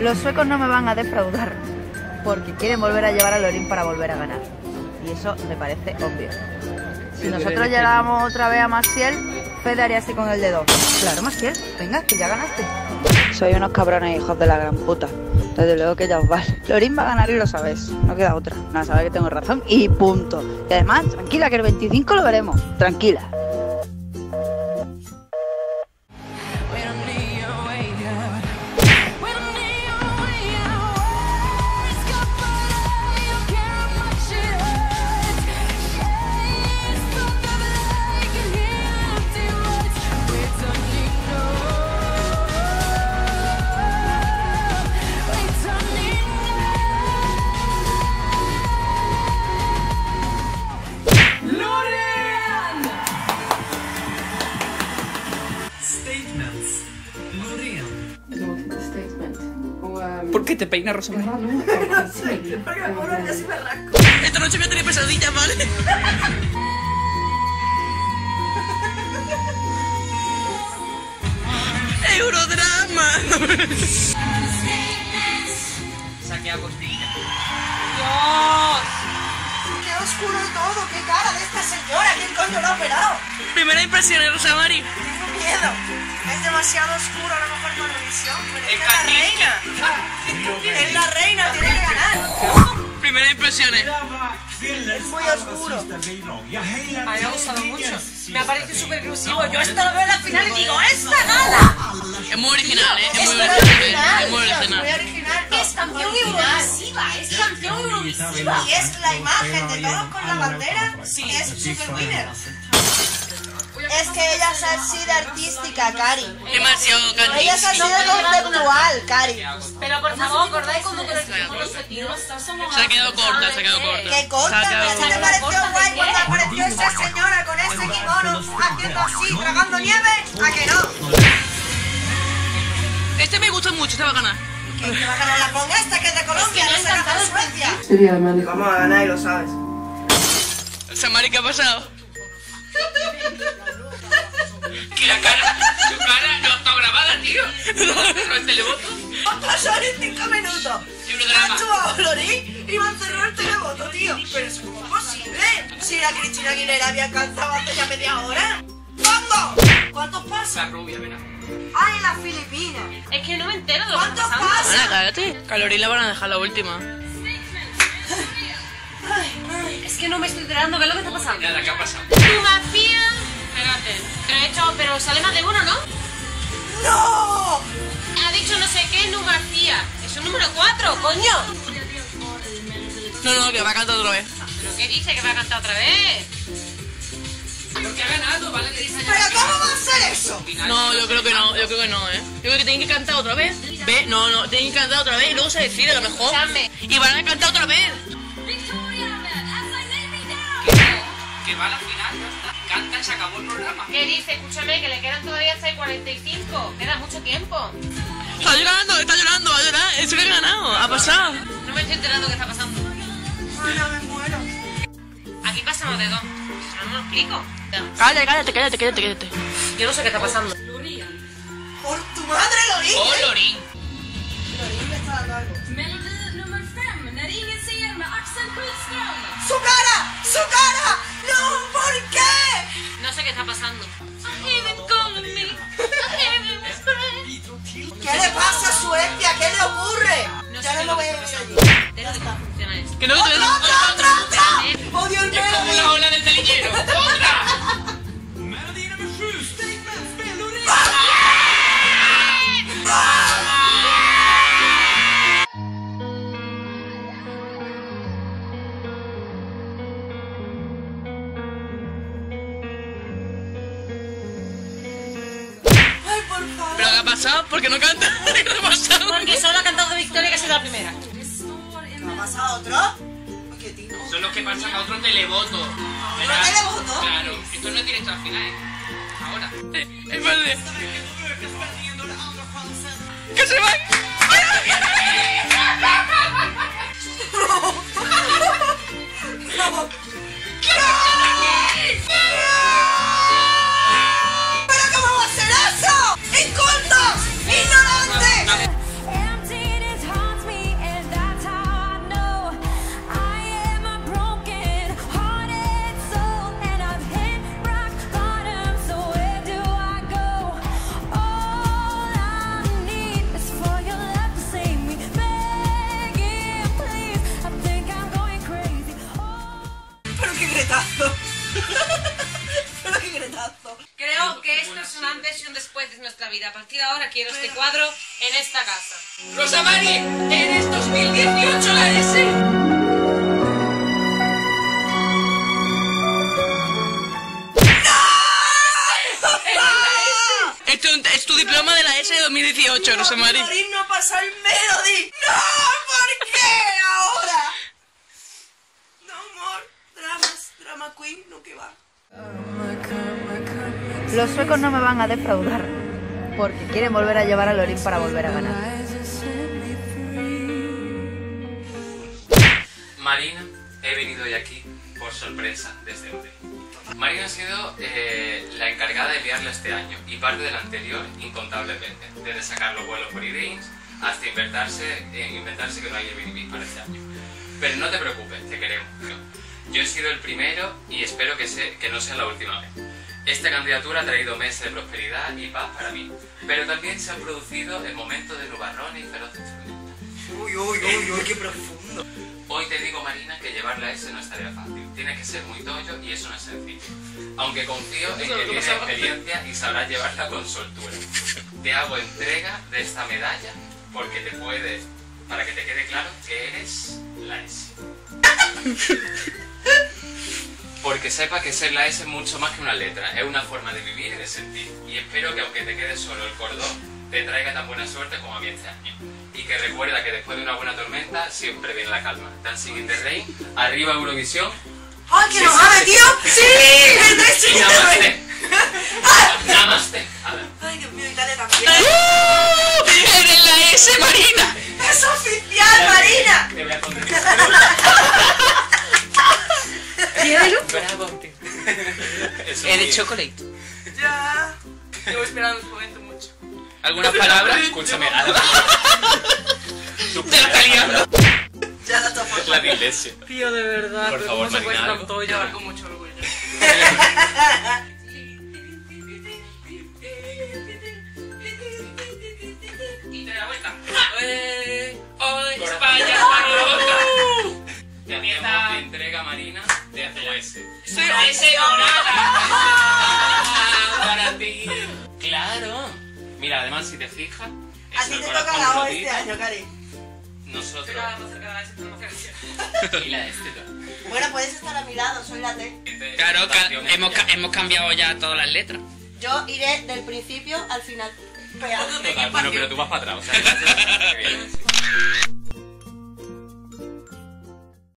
Los suecos no me van a defraudar porque quieren volver a llevar a Lorín para volver a ganar. Y eso me parece obvio. Si nosotros llegábamos otra vez a Maciel, Fede haría así con el dedo. Claro, Maciel, venga, que ya ganaste. Soy unos cabrones hijos de la gran puta. Desde luego que ya os vale. Lorín va a ganar y lo sabéis. No queda otra. Nada, sabéis que tengo razón y punto. Y además, tranquila, que el 25 lo veremos. Tranquila. ¿Por qué te peina Rosa María? No sé, porque me acuerdo que así me rasco. Esta noche voy a tener pesadillas, ¿vale? ¡Eurodrama! Saquea costilla. ¡Dios! ¡Qué oscuro todo! ¡Qué cara de esta señora! ¿Quién coño lo ha operado? Primera impresión, Rosa María. Tengo miedo. Es demasiado oscuro, a lo mejor por la visión. Pero es la reina. Es la reina, tiene que ganar. Primera impresión. Es muy oscuro. A mí me ha gustado mucho. Me ha parecido súper exclusivo. Yo esto lo veo en la final y digo, ¡esta gana! Es muy original, ¿eh? Es muy original. Es muy original. Muy original. Es campeón Eurovisiva. Es campeón Eurovisiva. Y es la imagen de todos con la bandera. Sí. Es super winner. Es que ella es así de artística, Cari. Demasiado caliente. Ella es así de conceptual, Cari. Pero por favor, ¿acordáis cuando conocimos los objetivos? Se ha quedado corta, se ha quedado corta. Que corta, pero si te pareció guay cuando apareció esa señora con ese kimono haciendo así, tragando nieve, ¿a que no? Este me gusta mucho, este va a ganar. Que va a ganar la ponga esta que es de Colombia, no se gana de Suecia. Vamos a ganar y lo sabes. Samari, ¿qué ha pasado? Que la cara, su cara no está grabada, tío. No el televoto. Va a pasar en 5 minutos. Eurodrama. Ha chupado Lorín y va a cerrar el televoto, tío. Pero eso ¿cómo es posible? Si la Cristina Aguilera había cantado hace ya media hora. ¿Cuándo? ¿Cuántos pasos? La rubia, verá. ¡Ay, en las Filipinas! Es que no me entero de lo que está ¿Cuántos pasando. pasos? Ana, cállate. Calorín la van a dejar la última. Es que no me estoy enterando. ¿Qué es lo que está pasando? Nada, ¿qué ha pasado? Tu mafia. Espérate. Pero he hecho, pero sale más de uno, ¿no? ¡No! Ha dicho no sé qué, Numarcía. Es un número 4, coño. No, que va a cantar otra vez. ¿Pero qué dice? ¿Que va a cantar otra vez? Porque ha ganado, ¿vale? ¿Pero cómo va a ser eso? No, yo creo que no, ¿eh? Yo creo que tienen que cantar otra vez. ¿Ve? No, tienen que cantar otra vez y luego se decide a lo mejor. Escuchadme. Y van a cantar otra vez. Que va a la final, ya está. Canta y se acabó el programa. ¿Qué dice? Escúchame, que le quedan todavía hasta el 45. Queda mucho tiempo. Está llorando, va a llorar. Eso que ha ganado, ha pasado. No me estoy enterando qué está pasando. Bueno, me muero. Aquí pasa más de dos. Si no, no lo explico. Cállate. Yo no sé qué está pasando. ¡Por tu madre, Lorín! Oh, Lorín. Lorín me está dando algo. ¡Su cara! ¡Su cara! ¡No! ¿Por qué? No sé qué está pasando. ¿Qué le pasa a Suecia? ¿Qué le ocurre? No Ya sé no qué me voy a ir es lo que allí. ¿De qué funciona eso? Que no te ¡Otra! ¡Odio el Es como la ola del telillero. ¡Otra! ¡Ay, por favor! ¿Pero qué ha pasado? ¿Por qué no canta? ¿Qué ha pasado? Porque solo ha cantado Victoria, que ha sido la primera. ¿Me ha pasado otro? Uy, qué tico. Son los que pasan a otro televoto. ¿Otro televoto? Claro, esto no es directo al final, ¿eh? Ahora. Es verde. ¡Que se van! ¡No! ¿Pero cómo va a ser eso? ¡Incultos! ¡Ignorantes! vida. A partir de ahora quiero este cuadro en esta casa. Rosa Mari, eres 2018 la S. Esto es tu diploma de la S de 2018, Rosa Mari. Marín no pasa el Melody. ¡No! ¿Por qué ahora? No, amor. Drama queen, no que va. Los suecos no me van a defraudar porque quieren volver a llevar a Lorín para volver a ganar. Marina, he venido hoy aquí por sorpresa desde Madrid. Marina ha sido la encargada de liarla este año y parte del anterior incontables veces, desde sacar los vuelos por e-drinks hasta inventarse que no hay Airbnb para este año. Pero no te preocupes, te queremos. Yo he sido el primero y espero que no sea la última vez. Esta candidatura ha traído meses de prosperidad y paz para mí, pero también se han producido en momentos de nubarrones y feroces tormentas. Uy, qué profundo. Hoy te digo, Marina, que llevar la S no es tarea fácil. Tienes que ser muy tollo y eso no es sencillo. Aunque confío en que tienes experiencia y sabrás llevarla con soltura. Te hago entrega de esta medalla porque para que te quede claro que eres la S. Porque sepa que ser la S es mucho más que una letra, es una forma de vivir y de sentir. Y espero que aunque te quede solo el cordón, te traiga tan buena suerte como a mí este año. Y que recuerda que después de una buena tormenta siempre viene la calma. Dancing in the Rain, arriba Eurovisión. ¡Ay, que nos ha metido! ¡Sí! Y namaste. Namaste. Ay, Dios mío, Italia también. ¡Eres la S, Marina! ¡Es oficial, Marina! Te voy a contar. Bravo. Eso Eres es chocolate. Ya. Llevo esperando este momento mucho. ¿Algunas palabras? Escúchame, Te la está liando. Ya la está la dislexia. Tío, de verdad. Por favor, ¿cómo se puede Marina, tanto algo? llevar con mucho orgullo? Y te da vuelta. ¡Hoy España está loca! Te hacemos entrega, Marina, de tu S. ¡Soy la S dorada! Para ti. Claro. Mira, además, si te fijas, A es ti el te corazón toca la O rotito. este año, Cari. Nosotros. Estoy cada vez más cerca de la S, pero no sé. Y la este todo. Bueno, puedes estar a mi lado, soy la T. Claro, hemos cambiado ya todas las letras. Yo iré del principio al final. Pegado. Total, bueno, pero tú vas para atrás, o sea, que